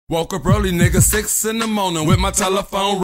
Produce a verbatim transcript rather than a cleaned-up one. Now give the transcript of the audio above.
Woke up early, nigga, six in the morning with my telephone